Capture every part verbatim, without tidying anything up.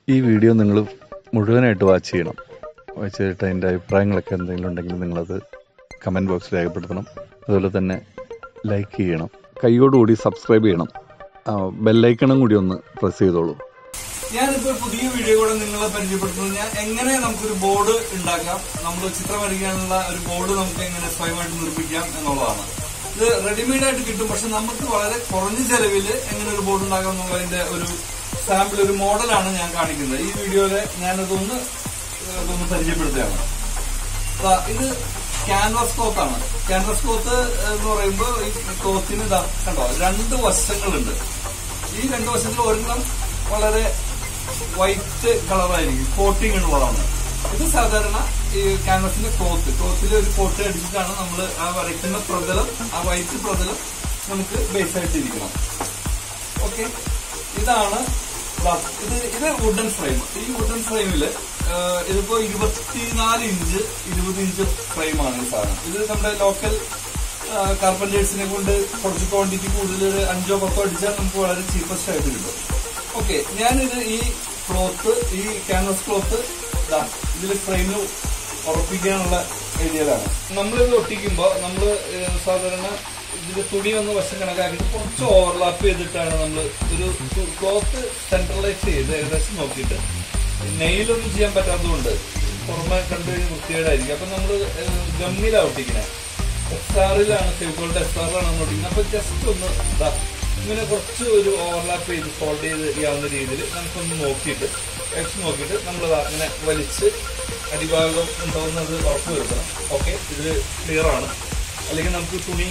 ഈ വീഡിയോ നിങ്ങൾ മുഴുവനായിട്ട് വാച്ച് ചെയ്യണം. വാച്ച് ചെയ്തിട്ട് അതിൻ്റെ അഭിപ്രായങ്ങളൊക്കെ എന്തെങ്കിലും ഉണ്ടെങ്കിൽ നിങ്ങളത് കമൻറ്റ് ബോക്സിൽ രേഖപ്പെടുത്തണം. അതുപോലെ തന്നെ ലൈക്ക് ചെയ്യണം, കൈയോടുകൂടി സബ്സ്ക്രൈബ് ചെയ്യണം, ബെല്ലൈക്കണം കൂടി ഒന്ന് പ്രസ് ചെയ്തോളൂ. ഞാനിപ്പോൾ പുതിയ വീഡിയോ കൂടെ നിങ്ങളെ പരിചയപ്പെടുത്തുന്നത് ഞാൻ എങ്ങനെ നമുക്കൊരു ബോർഡ് ഉണ്ടാക്കാം, നമ്മൾ ചിത്രം വരയ്ക്കാനുള്ള ഒരു ബോർഡ് നമുക്ക് എങ്ങനെ സ്വയമായിട്ട് നിർമ്മിക്കാം എന്നുള്ളതാണ്. ഇത് റെഡിമെയ്ഡ് ആയിട്ട് കിട്ടും, പക്ഷെ നമുക്ക് വളരെ കുറഞ്ഞ ചെലവിൽ എങ്ങനെ ഒരു ബോർഡ് ഉണ്ടാക്കാം എന്നുള്ളതിന്റെ ഒരു സാമ്പിൾ, ഒരു മോഡലാണ് ഞാൻ കാണിക്കുന്നത്. ഈ വീഡിയോയില് ഞാനതൊന്ന് ഇതൊന്ന് പരിചയപ്പെടുത്തുകയാണ്. ഇത് ക്യാൻവാസ് ക്ലോത്ത് ആണ്. ക്യാൻവാസ് ക്ലോത്ത് എന്ന് പറയുമ്പോൾ ഈ ക്ലോത്തിന് ഇതാ കണ്ടോ, രണ്ട് വശങ്ങളുണ്ട്. ഈ രണ്ട് വശത്തിൽ ഒരെണ്ണം വളരെ വൈറ്റ് കളറായിരിക്കും, കോട്ടിങ് ഉള്ളതാണ്. ഇത് സാധാരണ ഈ ക്യാൻവാസിന്റെ ക്ലോത്ത് ക്ലോത്തിൽ ഒരു കോട്ട് അടിച്ചിട്ടാണ് നമ്മൾ ആ വരയ്ക്കുന്ന പ്രതലം, ആ വൈറ്റ് പ്രതലം നമുക്ക് ബേസ് ആയിട്ടിരിക്കണം. ഓക്കെ, ഇതാണ് ഇത്. ഇത് വുഡൻ ഫ്രെയിം. ഈ വുഡൻ ഫ്രെയിമില് ഇതിപ്പോ ഇരുപത്തിനാല് ഇഞ്ച് ഇരുപത് ഇഞ്ച് ഫ്രെയിമാണ് ഈ സാധനം. ഇത് നമ്മുടെ ലോക്കൽ കാർപ്പന്റേഴ്സിനെ കൊണ്ട് കുറച്ച് ക്വാണ്ടിറ്റി കൂടുതൽ ഒരു അഞ്ചോ പത്തോ അടിച്ചാൽ നമുക്ക് വളരെ ചീപ്പസ്റ്റ് ആയിട്ട് കിട്ടും. ഓക്കെ, ഞാനിത് ഈ ക്ലോത്ത്, ഈ ക്യാൻവാസ് ക്ലോത്ത് ഇതിൽ ഫ്രെയിമിൽ ഉറപ്പിക്കാനുള്ള ഏരിയയിലാണ്. നമ്മളിത് ഒട്ടിക്കുമ്പോൾ നമ്മൾ സാധാരണ ഇതിന്റെ തുണി ഒന്ന് വശം കണക്കാക്കിയിട്ട് കുറച്ച് ഓവർലാപ്പ് ചെയ്തിട്ടാണ് നമ്മൾ ഒരു ക്ലോത്ത് സെൻട്രലൈസ് ചെയ്ത് ഏകദേശം നോക്കിയിട്ട്. നെയിലൊന്നും ചെയ്യാൻ പറ്റാത്തതുകൊണ്ട് പുറമെ കണ്ടു കഴിഞ്ഞ് വൃത്തികേടായിരിക്കും. അപ്പൊ നമ്മൾ ഗമ്മിലാണ് ഒട്ടിക്കുന്നത്. എസ് ആറിലാണ് ഫെവിക്കോളിന്റെ എസ് ആറിലാണ് നമ്മൾ ഒട്ടിക്കുന്നത്. അപ്പൊ ജസ്റ്റ് ഒന്ന് ഇതാ ഇങ്ങനെ കുറച്ച് ഒരു ഓവർലാപ്പ് ചെയ്ത് ഫോൾഡ് ചെയ്ത് ചെയ്യാവുന്ന രീതിയിൽ നമുക്കൊന്ന് നോക്കിയിട്ട് എക്സ് നോക്കിയിട്ട് നമ്മൾ അങ്ങനെ വലിച്ച് അടിഭാഗം ഉണ്ടാവുന്നത് ഉറപ്പ് വരുത്തണം. ഓക്കെ, ഇത് ക്ലിയർ ആണ്. അല്ലെങ്കിൽ നമുക്ക് തുണി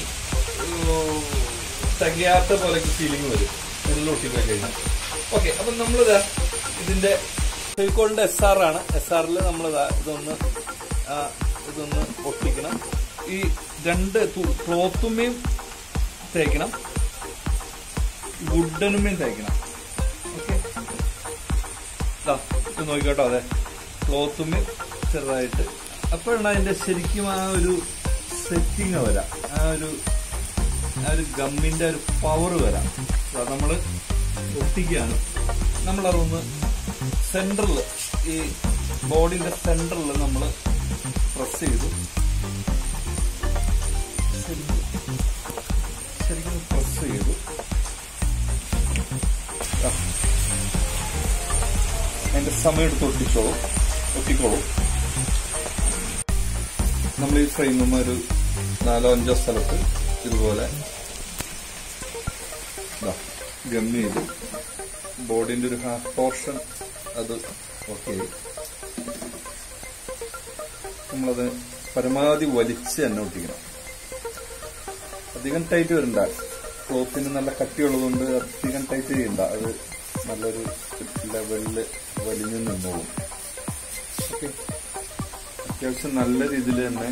തികയാത്ത പോലെയൊക്കെ ഫീലിംഗ് വരും ഉള്ളിൽ ഒട്ടിപ്പോയി കഴിഞ്ഞാൽ. ഓക്കെ, അപ്പൊ നമ്മളിതാ ഇതിന്റെ ഫെവിക്കോളിന്റെ എസ് ആർ ആണ്. എസ് ആറിൽ നമ്മളിതാ ഇതൊന്ന് ഇതൊന്ന് ഒട്ടിക്കണം. ഈ രണ്ട് ക്ലോത്തുമേയും തേക്കണം, വുഡനുമേയും തേക്കണം. ഓക്കെ, ഇത് നോക്കിക്കോട്ടോ. അതെ, ക്ലോത്തുമേയും ചെറുതായിട്ട്. അപ്പോഴാണ് അതിന്റെ ശരിക്കും ആ ഒരു സെറ്റിങ് വരാം, ആ ഒരു ആ ഒരു ഗമ്മിന്റെ ഒരു പവർ വരാം. നമ്മൾ ഒട്ടിക്കുകയാണ്. നമ്മളതൊന്ന് സെന്ററിൽ, ഈ ബോഡിന്റെ സെന്ററിൽ നമ്മൾ പ്രസ് ചെയ്തു ശരിക്കും പ്രസ് ചെയ്തു. അതിന്റെ സമയം എടുത്ത് ഒട്ടിച്ചോളൂ ഒട്ടിക്കോളൂ നമ്മൾ ഈ ഫ്രെയിമും ഒരു നാലോ അഞ്ചോ സ്ഥലത്ത് ഇതുപോലെ ഗമ്മി ചെയ്തു. ബോഡിന്റെ ഒരു ഹാഫ് പോർഷൻ അത് ഓക്കെ. നമ്മളത് പരമാവധി വലിച്ച് തന്നെ ഒട്ടിക്കണം. അധികം ടൈറ്റ് വരണ്ട. ക്ലോത്തിന് നല്ല കട്ടിയുള്ളതുകൊണ്ട് അധികം ടൈറ്റ് ചെയ്യണ്ട. അത് നല്ലൊരു ലെവലില് വലിഞ്ഞു നിന്നോളും. ഓക്കെ, അത്യാവശ്യം നല്ല രീതിയിൽ തന്നെ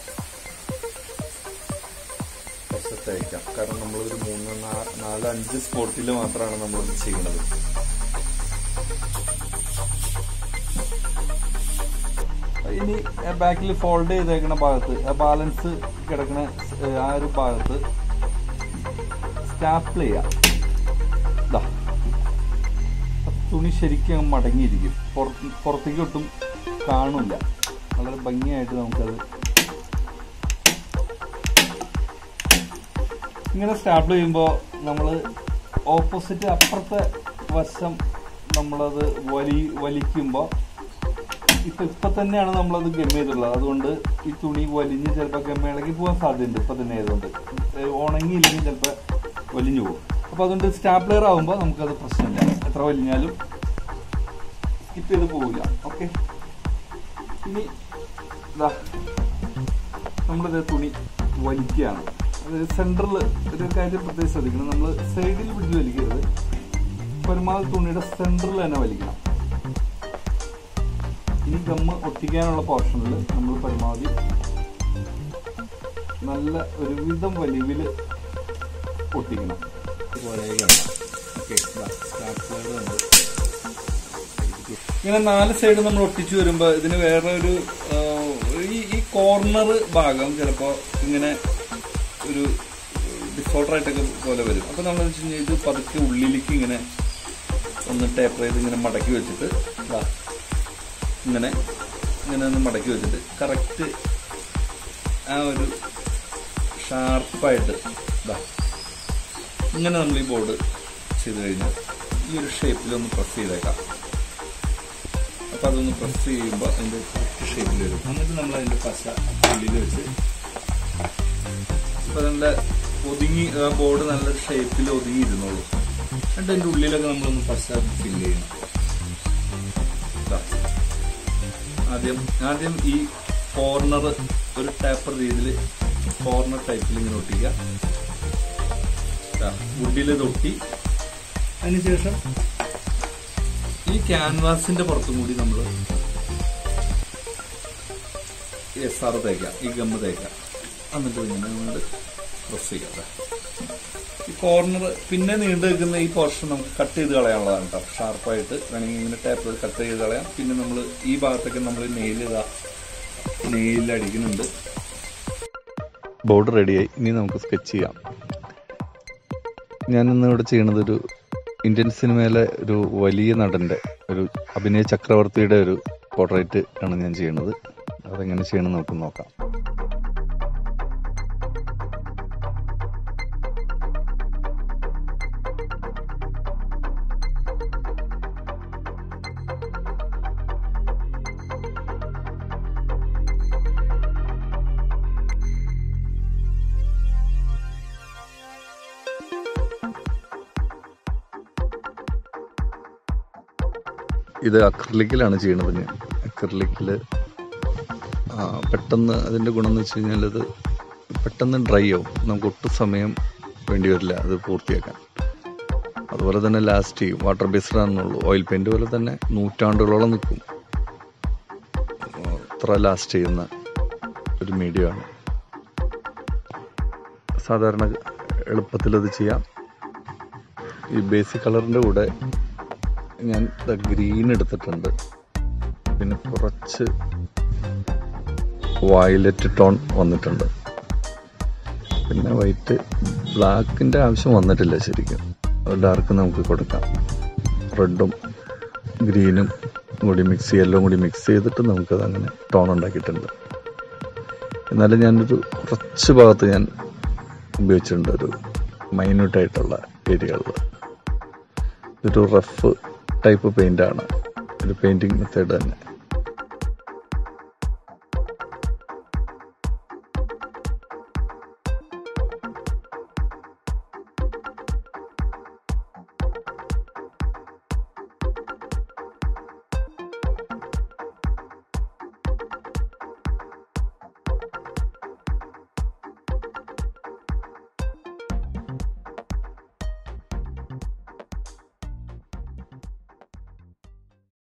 അയക്കാം. കാരണം നമ്മളൊരു മൂന്ന് നാല് അഞ്ച് സ്പോട്ടിൽ മാത്രമാണ് നമ്മളിത് ചെയ്യുന്നത്. ഇനി ബാക്കിൽ ഫോൾഡ് ചെയ്തേക്കുന്ന ഭാഗത്ത്, ആ ബാലൻസ് കിടക്കുന്ന ആ ഒരു ഭാഗത്ത് സ്റ്റാപ്പിൾ ചെയ്യാം. തുണി ശരിക്കും മടങ്ങിയിരിക്കും, പുറത്തേക്ക് ഒട്ടും കാണില്ല. വളരെ ഭംഗിയായിട്ട് നമുക്കത് ഇങ്ങനെ സ്റ്റാപ്പിൾ ചെയ്യുമ്പോൾ നമ്മൾ ഓപ്പോസിറ്റ് അപ്പുറത്തെ വശം നമ്മളത് വലി വലിക്കുമ്പോൾ ഇപ്പം ഇപ്പം തന്നെയാണ് നമ്മളത് ഗമ്മ ചെയ്തിട്ടുള്ളത്. അതുകൊണ്ട് ഈ തുണി വലിഞ്ഞ് ചിലപ്പോൾ ഗമ്മ ഇളകി പോകാൻ സാധ്യതയുണ്ട്. ഇപ്പം തന്നെ ആയതുകൊണ്ട് ഉണങ്ങിയില്ലെങ്കിൽ ചിലപ്പോൾ വലിഞ്ഞു പോകും. അപ്പോൾ അതുകൊണ്ട് സ്റ്റാപ്ലർ ആകുമ്പോൾ നമുക്കത് പ്രശ്നമില്ല, എത്ര വലിഞ്ഞാലും സ്കിപ്പ് ചെയ്ത് പോവില്ല. ഓക്കെ, ഇനി ഇതാ നമ്മളിത് തുണി വലിക്കുകയാണ്. സെന്ററിൽ ഒരു കാര്യം പ്രത്യേകം ശ്രദ്ധിക്കണം, നമ്മൾ സൈഡിൽ പിടിച്ച് വലിക്കരുത്. പരമാവധി തുണിയുടെ സെന്ററിൽ തന്നെ വലിക്കണം. ഇനി ഗമ്മ് ഒട്ടിക്കാനുള്ള പോർഷനിൽ നമ്മൾ പരമാവധി നല്ല ഒരുവിധം വലിവിൽ ഒട്ടിക്കണം. ഇങ്ങനെ നാല് സൈഡ് നമ്മൾ ഒട്ടിച്ചു വരുമ്പോൾ ഇതിന് വേറെ ഒരു ഈ കോർണർ ഭാഗം ചിലപ്പോൾ ഇങ്ങനെ ഒരു ഡിസോർഡർ ആയിട്ടൊക്കെ പോലെ വരും. അപ്പൊ നമ്മൾ വെച്ച് കഴിഞ്ഞാൽ ഇത് പതുക്കെ ഉള്ളിലേക്ക് ഇങ്ങനെ ഒന്ന് ടേപ്പർ ചെയ്ത് ഇങ്ങനെ മടക്കി വെച്ചിട്ട് ഇങ്ങനെ ഇങ്ങനെ ഒന്ന് മടക്കി വെച്ചിട്ട് കറക്റ്റ് ആ ഒരു ഷാർപ്പായിട്ട് ഇതാ ഇങ്ങനെ നമ്മൾ ഈ ബോർഡ് ചെയ്ത് കഴിഞ്ഞാൽ ഈ ഒരു ഷേപ്പിലൊന്ന് പ്രസ് ചെയ്തേക്കാം. അപ്പം അതൊന്ന് പ്രസ് ചെയ്യുമ്പോൾ അതിൻ്റെ കറക്റ്റ് ഷേപ്പിൽ വരും. എന്നിട്ട് നമ്മൾ അതിൻ്റെ പശ ഉള്ളിൽ വെച്ച് അപ്പം നല്ല ഒതുങ്ങി ആ ബോർഡ് നല്ലൊരു ഷേപ്പിൽ ഒതുങ്ങി ഇരുന്നോളൂ. എന്നിട്ട് അതിൻ്റെ ഉള്ളിലൊക്കെ നമ്മളൊന്ന് പശ ഫില്ല് ചെയ്യണം. ആദ്യം ആദ്യം ഈ കോർണർ ഒരു ടേപ്പർ രീതിയിൽ കോർണർ ടൈപ്പിൽ ഇങ്ങനെ ഒട്ടിക്കുക. വുഡിൽ തൊട്ടി അതിനുശേഷം ഈ ക്യാൻവാസിന്റെ പുറത്തും കൂടി നമ്മൾ എസ് ആർ തേക്കാം, ഈ ഗമ്മ് തേക്കാം. എന്നിട്ട് ഇങ്ങനെ നമ്മൾ പ്രസ് ചെയ്യാം. ഈ കോർണർ പിന്നെ നീണ്ടു നിൽക്കുന്ന ഈ പോർഷൻ നമുക്ക് കട്ട് ചെയ്ത് കളയാനുള്ളതാണ് കേട്ടോ. ഷാർപ്പായിട്ട് വേണമെങ്കിൽ ഇങ്ങനെ ടേപ്പ് കട്ട് ചെയ്ത് കളയാം. പിന്നെ നമ്മൾ ഈ ഭാഗത്തൊക്കെ നമ്മൾ നെയിൽ ഇതാ നെയിൽ അടിക്കുന്നുണ്ട്. ബോർഡ് റെഡിയായി. ഇനി നമുക്ക് സ്കെച്ച് ചെയ്യാം. ഞാനിന്ന് ഇവിടെ ചെയ്യണത് ഒരു ഇന്ത്യൻ സിനിമയിലെ ഒരു വലിയ നടൻ്റെ ഒരു അഭിനയ ചക്രവർത്തിയുടെ ഒരു പോർട്രേറ്റ് ആണ് ഞാൻ ചെയ്യണത്. അതെങ്ങനെ ചെയ്യണം നമുക്ക് നോക്കാം. ഇത് അക്രിലിക്കിലാണ് ചെയ്യണത്. ഞാൻ അക്രിലിക്കിൽ പെട്ടെന്ന് അതിൻ്റെ ഗുണം എന്ന് വെച്ച് കഴിഞ്ഞാൽ അത് പെട്ടെന്ന് ഡ്രൈ ആവും. നമുക്ക് ഒട്ടും സമയം വേണ്ടി വരില്ല അത് പൂർത്തിയാക്കാൻ. അതുപോലെ തന്നെ ലാസ്റ്റ് ചെയ്യും. വാട്ടർ ബേസ്ഡ് ആണെന്നുള്ളൂ. ഓയിൽ പെയിൻറ് പോലെ തന്നെ നൂറ്റാണ്ടുകളോളം നിൽക്കും. അത്ര ലാസ്റ്റ് ചെയ്യുന്ന ഒരു മീഡിയമാണ്. സാധാരണ എളുപ്പത്തിലത് ചെയ്യാം. ഈ ബേസിക് കളറിൻ്റെ കൂടെ ഞാൻ ഗ്രീൻ എടുത്തിട്ടുണ്ട്. പിന്നെ കുറച്ച് വയലറ്റ് ടോൺ വന്നിട്ടുണ്ട്. പിന്നെ വൈറ്റ്, ബ്ലാക്കിൻ്റെ ആവശ്യം വന്നിട്ടില്ല ശരിക്കും. ഡാർക്ക് നമുക്ക് കൊടുക്കാം. റെഡും ഗ്രീനും കൂടി മിക്സ് യെല്ലോ കൂടി മിക്സ് ചെയ്തിട്ട് നമുക്കത് അങ്ങനെ ടോൺ ഉണ്ടാക്കിയിട്ടുണ്ട്. എന്നാലും ഞാനൊരു കുറച്ച് ഭാഗത്ത് ഞാൻ ഉപയോഗിച്ചിട്ടുണ്ട്, ഒരു മൈന്യൂട്ടായിട്ടുള്ള ഏരിയകളിൽ. ഇതൊരു റഫ് ടൈപ്പ് പെയിൻ്റാണ്, ഒരു പെയിൻറ്റിങ് മെത്തേഡ് തന്നെ.